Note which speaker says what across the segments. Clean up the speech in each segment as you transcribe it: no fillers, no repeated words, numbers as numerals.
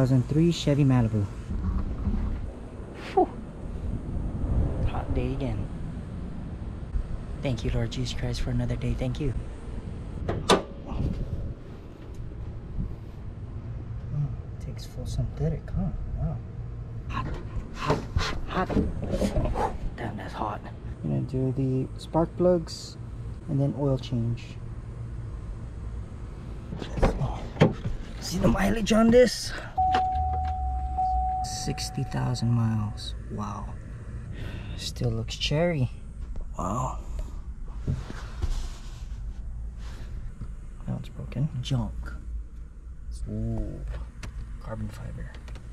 Speaker 1: 2003 Chevy Malibu. Whew. Hot day again. Thank you, Lord Jesus Christ, for another day. Thank you. Takes full synthetic, huh? Wow. Hot, hot, hot. Damn, that's hot. I'm gonna do the spark plugs and then oil change. See the mileage on this? 60,000 miles. Wow. Still looks cherry. Wow. Now it's broken. Junk. Ooh. Carbon fiber.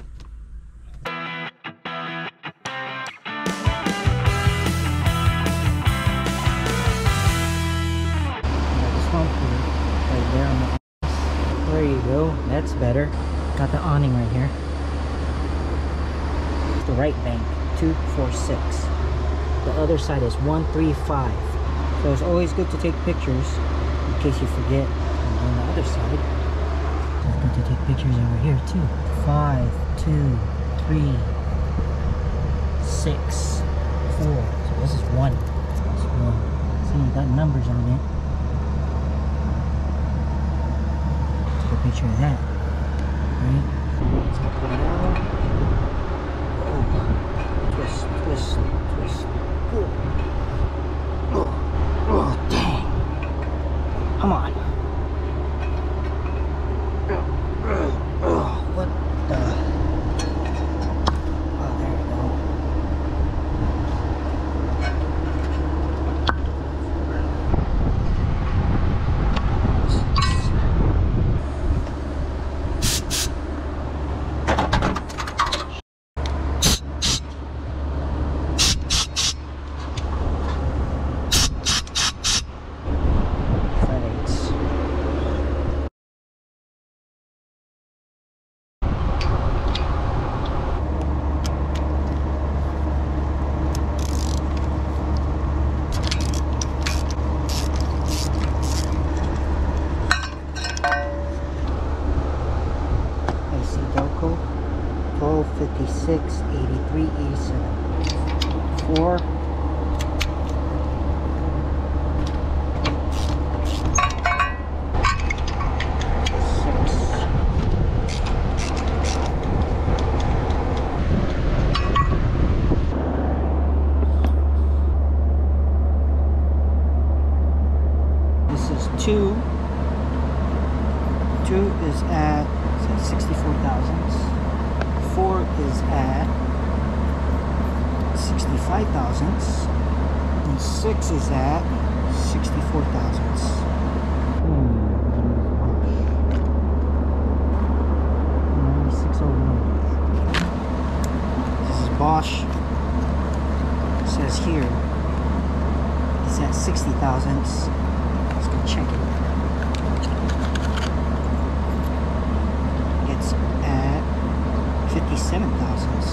Speaker 1: Right there on the, there you go, that's better. Got the awning right here. The right bank 246, the other side is 135. So it's always good to take pictures in case you forget. And on the other side it's good to take pictures over here too. 5 2 3 6 4. So this is 1. This is 1. See, you got numbers on it. Picture of that, right? Let's get it out. Oh, twist, twist, twist. Oh, dang. Come on. What the? Oh, there we go. Delco 1256 83 87 4 This is 2 is at 64 thousandths. 4 is at 65 thousandths. And 6 is at 64 thousandths. This is Bosch. It says here it's at 60 thousandths. Let's go check it. It's at 57 thousandths.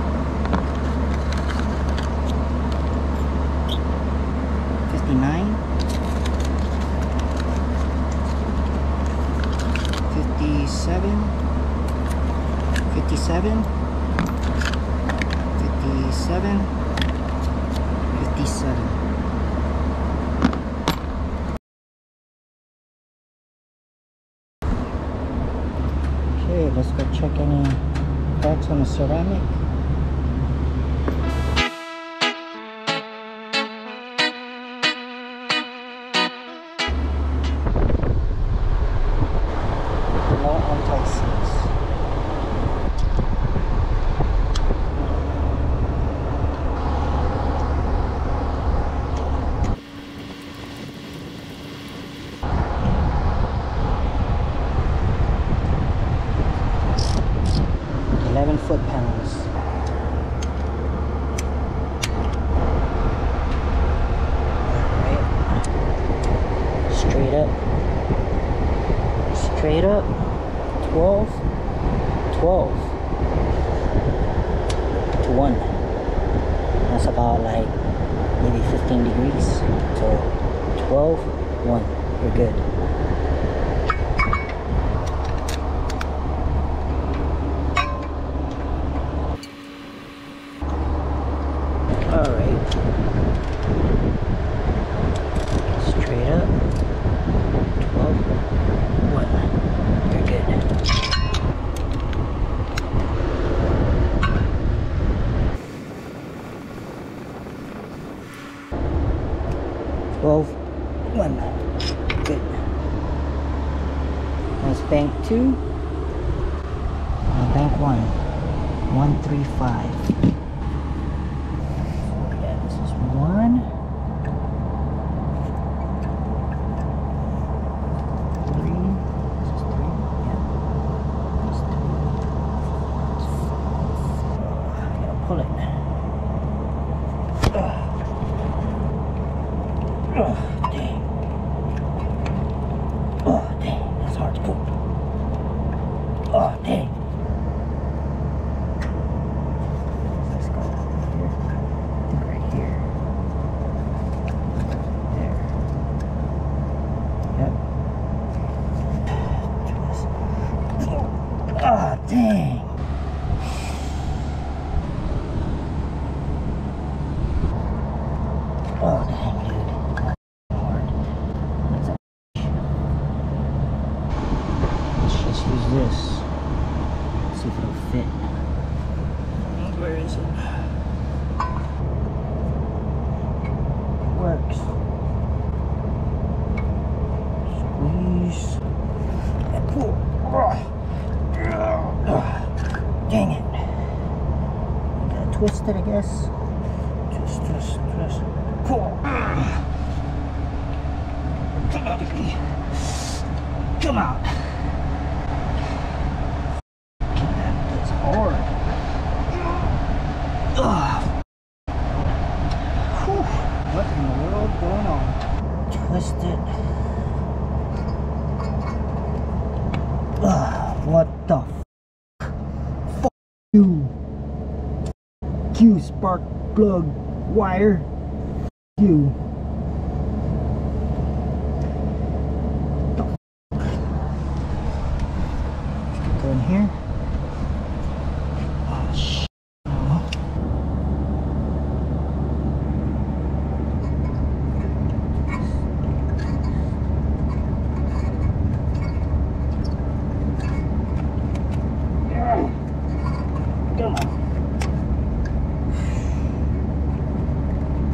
Speaker 1: 59. 57. 57. 57. 57. Okay, let's go check any cracks on the ceramic. No anti-seize. Foot-pounds. Right. Straight up. Straight up. 12. 12 to 1. That's about like maybe 15 degrees. So 12, 1. You're good. Alright. Straight up. 12, 1. You're good. One. Good. That's bank 2. Bank 1. 135. Yeah, this is 1. 3. This is 3. Yeah. That's 3. That's 4. Pull it. Dang. Oh, dang. That's hard to pull. Oh, dang. Let's go here. I think right here. There. Yep. Oh, dang. Oh, dang, dude. Use this. Let's see if it'll fit. Where is it? It works. Squeeze and pull. Dang it. You gotta twist it, I guess. Twist. Pull. Come out. Hard. What in the world going on? Twist it. What the f you? Q spark plug wire. You. Go in here. Come on.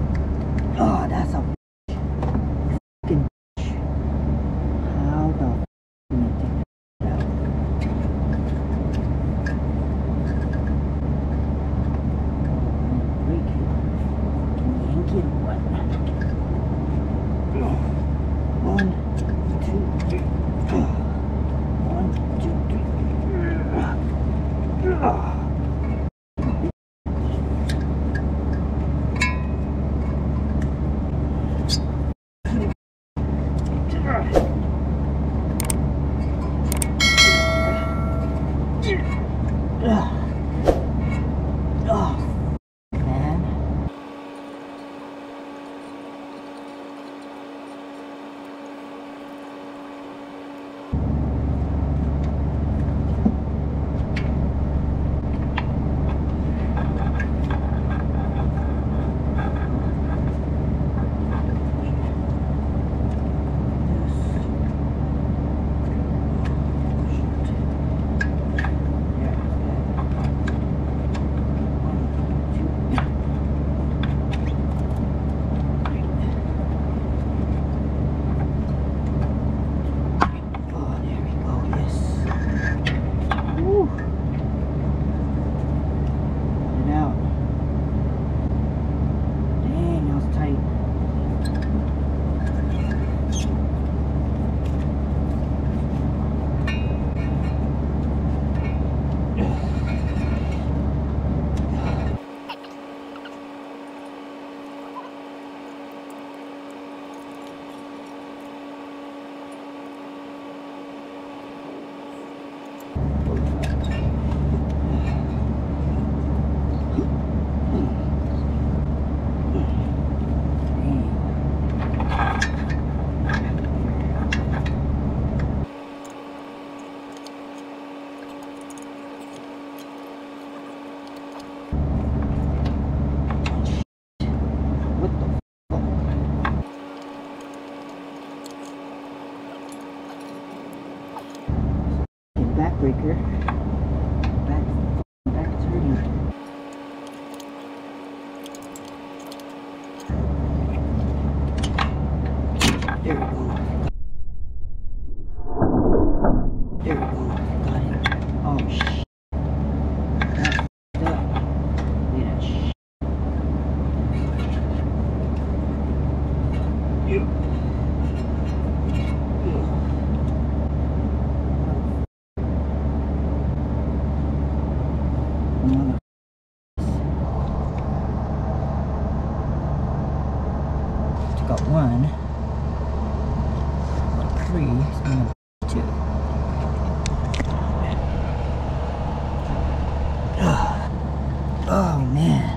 Speaker 1: Oh man.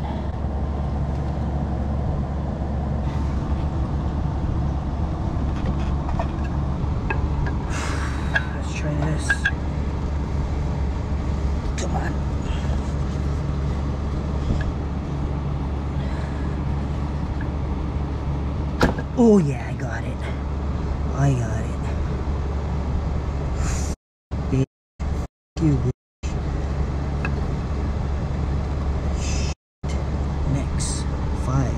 Speaker 1: Let's try this. Come on. Oh yeah, I got it. I got it. Big you. Next, 5.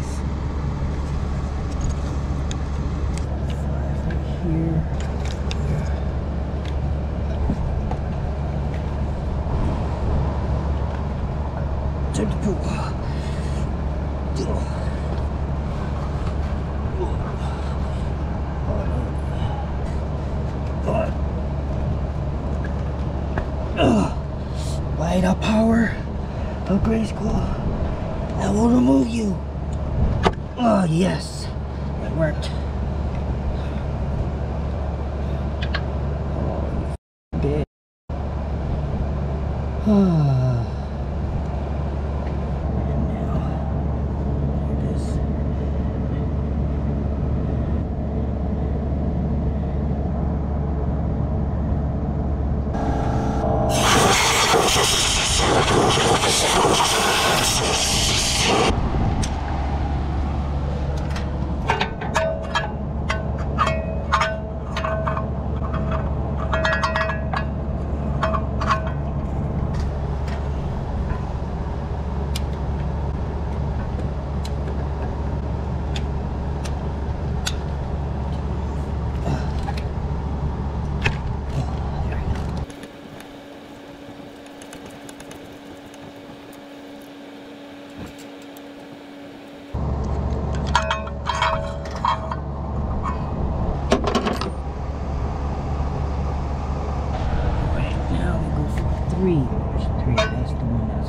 Speaker 1: 5 right here. Time to pull. Light up power of Grayskull. I will remove you. Oh yes, it worked. Oh, you bitch. And now, there it is. There's 3. That's the one that's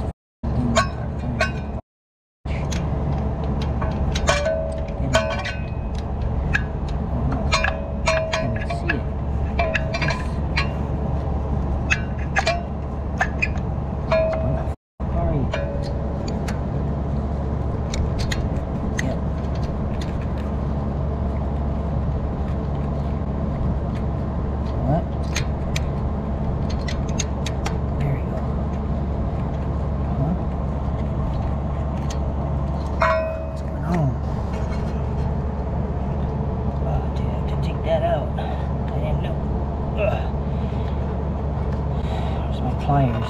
Speaker 1: pliers.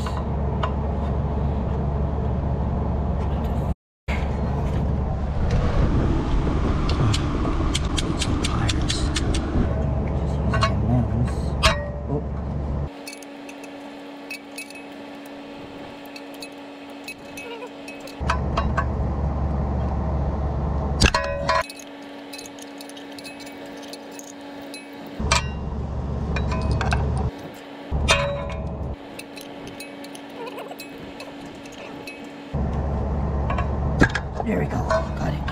Speaker 1: Some pliers. Just using the lens. Oh. There we go. Got it.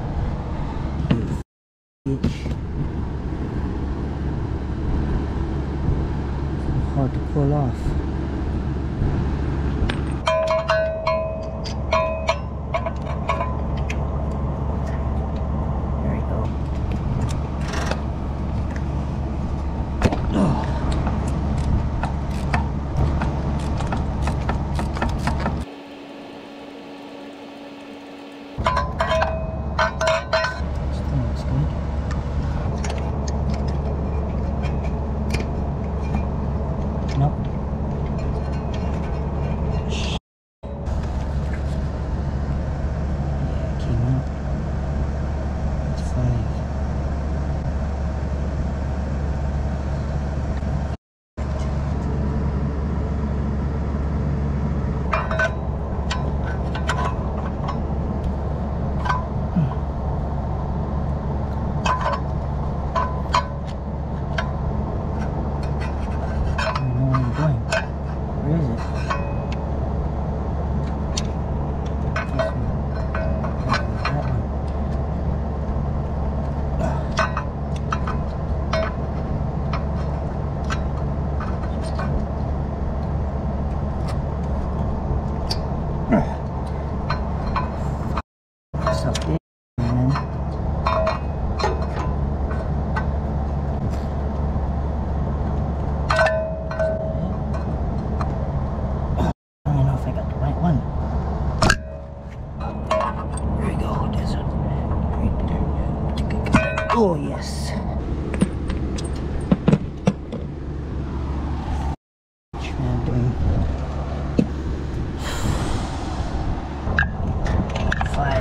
Speaker 1: Hard to pull off. There we go. Oh. Nope. Yeah, it came out. It's 5. Oh, yes. Trampling. 5.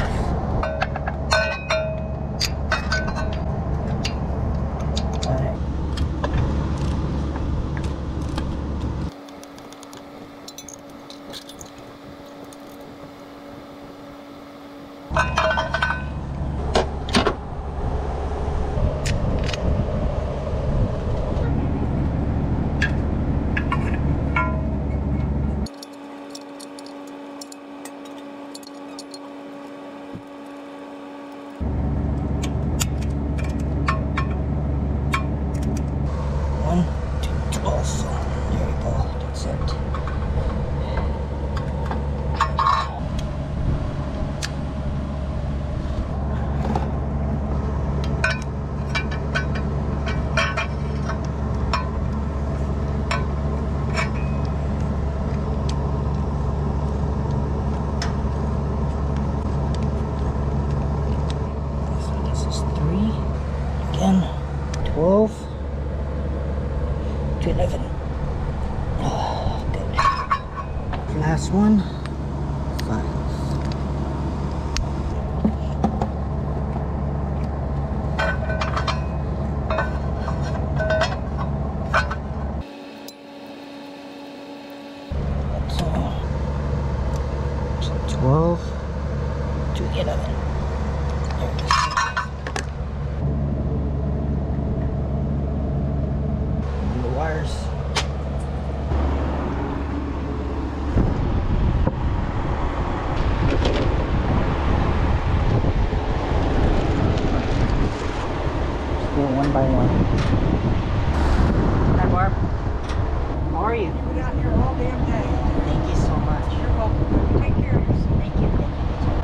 Speaker 1: Alright. There we go. That's it. So this is 3. Again, 12 to 11. Oh, good. Last one, 5. So 12 to 11. There it is. And the wires. Just go one by one. Hi, Barb. How are you?
Speaker 2: You've been out here all damn day.
Speaker 1: Thank you so much.
Speaker 2: You're welcome. Take care of yourself.
Speaker 1: Thank you. Thank you.